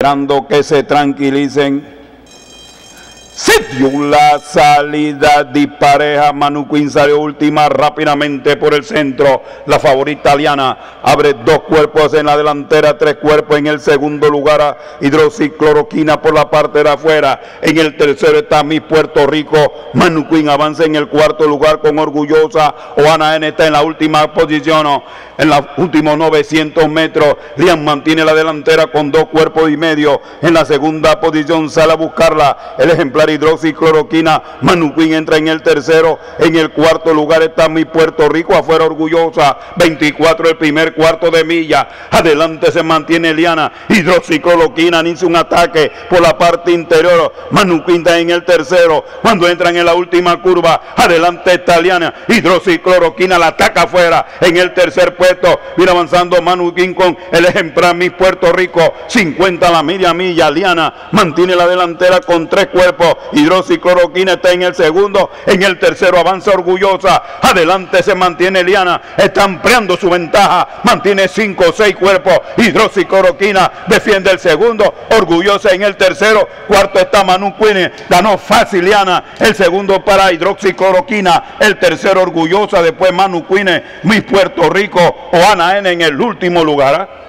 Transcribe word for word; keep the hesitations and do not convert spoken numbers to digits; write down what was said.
esperando que se tranquilicen. Se dio la salida dispareja. Manu Queen salió última rápidamente por el centro. La favorita Liana abre dos cuerpos en la delantera, tres cuerpos en el segundo lugar a Hidroxicloroquina por la parte de afuera. En el tercero está Miss Puerto Rico. Manu Queen avanza en el cuarto lugar con Orgullosa. Oana N está en la última posición. En los últimos novecientos metros, Lian mantiene la delantera con dos cuerpos y medio. En la segunda posición sale a buscarla el ejemplar Hidroxicloroquina. Manu Queen entra en el tercero. En el cuarto lugar está mi Puerto Rico, afuera Orgullosa. veinticuatro el primer cuarto de milla. Adelante se mantiene Liana. Hidroxicloroquina inicia un ataque por la parte interior. Manu Queen está en el tercero. Cuando entran en la última curva, adelante está Liana. Hidroxicloroquina la ataca afuera en el tercer puesto. Viene avanzando Manu Queen con el ejemplar Miss Puerto Rico. cincuenta la media milla. Liana mantiene la delantera con tres cuerpos. Hidroxicloroquina está en el segundo. En el tercero avanza Orgullosa. Adelante se mantiene Liana. Está ampliando su ventaja. Mantiene cinco o seis cuerpos. Hidroxicloroquina defiende el segundo. Orgullosa en el tercero. Cuarto está Manu Queen. Ganó fácil Liana. El segundo para Hidroxicloroquina. El tercero Orgullosa. Después Manu Queen. Miss Puerto Rico. Oana N en el último lugar.